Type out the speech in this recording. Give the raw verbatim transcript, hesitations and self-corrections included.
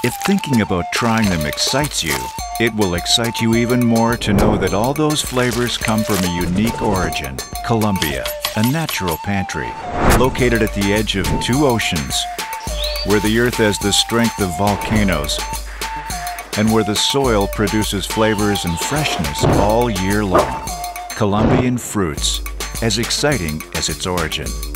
If thinking about trying them excites you, it will excite you even more to know that all those flavors come from a unique origin, Colombia, a natural pantry, located at the edge of two oceans, where the earth has the strength of volcanoes, and where the soil produces flavors and freshness all year long. Colombian fruits, as exciting as its origin.